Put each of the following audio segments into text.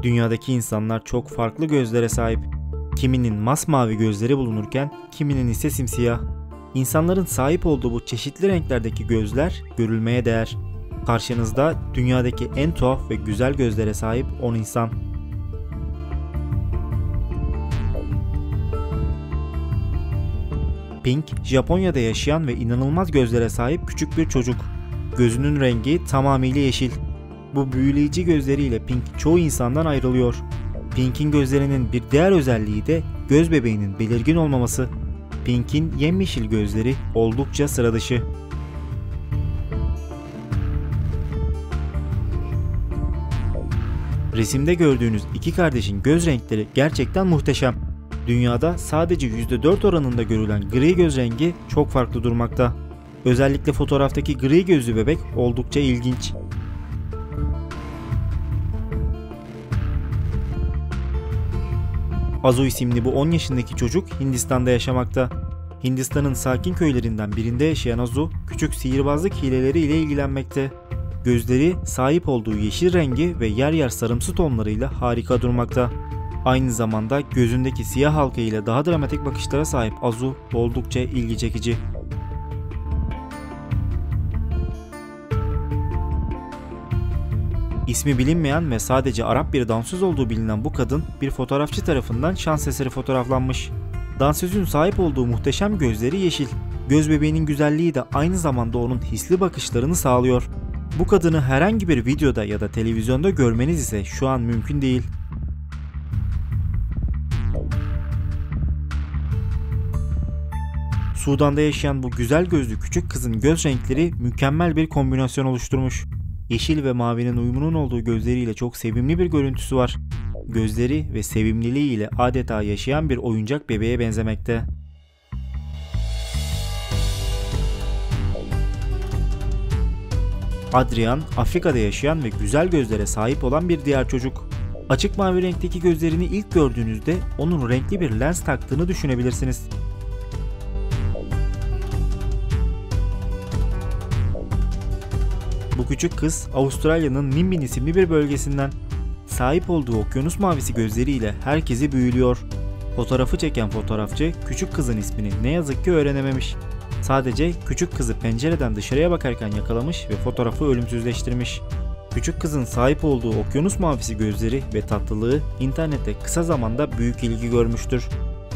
Dünyadaki insanlar çok farklı gözlere sahip. Kiminin masmavi gözleri bulunurken kiminin ise simsiyah. İnsanların sahip olduğu bu çeşitli renklerdeki gözler görülmeye değer. Karşınızda dünyadaki en tuhaf ve güzel gözlere sahip 10 insan. Pink, Japonya'da yaşayan ve inanılmaz gözlere sahip küçük bir çocuk. Gözünün rengi tamamıyla yeşil. Bu büyüleyici gözleriyle Pink çoğu insandan ayrılıyor. Pink'in gözlerinin bir diğer özelliği de göz bebeğinin belirgin olmaması. Pink'in yemyeşil gözleri oldukça sıra dışı. Resimde gördüğünüz iki kardeşin göz renkleri gerçekten muhteşem. Dünyada sadece %4 oranında görülen gri göz rengi çok farklı durmakta. Özellikle fotoğraftaki gri gözlü bebek oldukça ilginç. Azu isimli bu 10 yaşındaki çocuk Hindistan'da yaşamakta. Hindistan'ın sakin köylerinden birinde yaşayan Azu, küçük sihirbazlık hileleri ile ilgilenmekte. Gözleri sahip olduğu yeşil rengi ve yer yer sarımsı tonlarıyla harika durmakta. Aynı zamanda gözündeki siyah halka ile daha dramatik bakışlara sahip Azu oldukça ilgi çekici. İsmi bilinmeyen ve sadece Arap bir dansöz olduğu bilinen bu kadın bir fotoğrafçı tarafından şans eseri fotoğraflanmış. Dansözün sahip olduğu muhteşem gözleri yeşil. Göz bebeğinin güzelliği de aynı zamanda onun hisli bakışlarını sağlıyor. Bu kadını herhangi bir videoda ya da televizyonda görmeniz ise şu an mümkün değil. Sudan'da yaşayan bu güzel gözlü küçük kızın göz renkleri mükemmel bir kombinasyon oluşturmuş. Yeşil ve mavinin uyumunun olduğu gözleriyle çok sevimli bir görüntüsü var. Gözleri ve sevimliliği ile adeta yaşayan bir oyuncak bebeğe benzemekte. Adrian, Afrika'da yaşayan ve güzel gözlere sahip olan bir diğer çocuk. Açık mavi renkteki gözlerini ilk gördüğünüzde onun renkli bir lens taktığını düşünebilirsiniz. Bu küçük kız Avustralya'nın Nimbin isimli bir bölgesinden. Sahip olduğu okyanus mavisi gözleriyle herkesi büyülüyor. Fotoğrafı çeken fotoğrafçı küçük kızın ismini ne yazık ki öğrenememiş. Sadece küçük kızı pencereden dışarıya bakarken yakalamış ve fotoğrafı ölümsüzleştirmiş. Küçük kızın sahip olduğu okyanus mavisi gözleri ve tatlılığı internette kısa zamanda büyük ilgi görmüştür.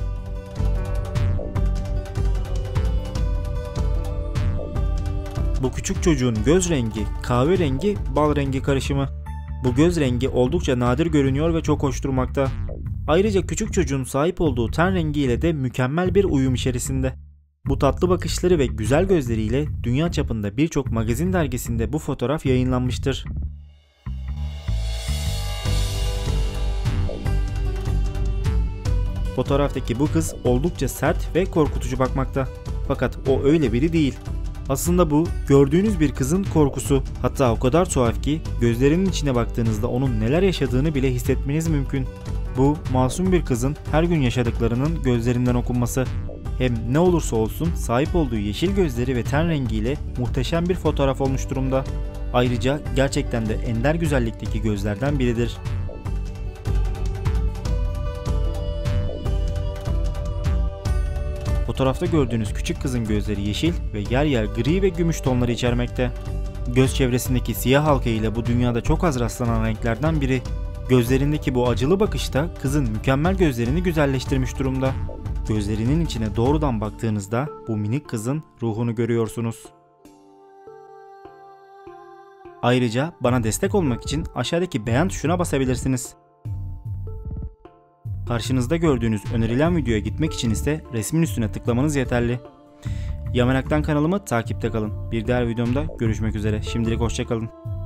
Bu küçük çocuğun göz rengi kahverengi bal rengi karışımı. Bu göz rengi oldukça nadir görünüyor ve çok hoş durmakta. Ayrıca küçük çocuğun sahip olduğu ten rengiyle de mükemmel bir uyum içerisinde. Bu tatlı bakışları ve güzel gözleriyle dünya çapında birçok magazin dergisinde bu fotoğraf yayınlanmıştır. Fotoğraftaki bu kız oldukça sert ve korkutucu bakmakta. Fakat o öyle biri değil. Aslında bu gördüğünüz bir kızın korkusu. Hatta o kadar tuhaf ki gözlerinin içine baktığınızda onun neler yaşadığını bile hissetmeniz mümkün. Bu masum bir kızın her gün yaşadıklarının gözlerinden okunması. Hem ne olursa olsun sahip olduğu yeşil gözleri ve ten rengiyle muhteşem bir fotoğraf olmuş durumda. Ayrıca gerçekten de ender güzellikteki gözlerden biridir. Fotoğrafta gördüğünüz küçük kızın gözleri yeşil ve yer yer gri ve gümüş tonları içermekte. Göz çevresindeki siyah halka ile bu dünyada çok az rastlanan renklerden biri. Gözlerindeki bu acılı bakışta kızın mükemmel gözlerini güzelleştirmiş durumda. Gözlerinin içine doğrudan baktığınızda bu minik kızın ruhunu görüyorsunuz. Ayrıca bana destek olmak için aşağıdaki beğen tuşuna basabilirsiniz. Karşınızda gördüğünüz önerilen videoya gitmek için ise resmin üstüne tıklamanız yeterli. Yamanak'tan kanalımı takipte kalın. Bir diğer videomda görüşmek üzere. Şimdilik hoşça kalın.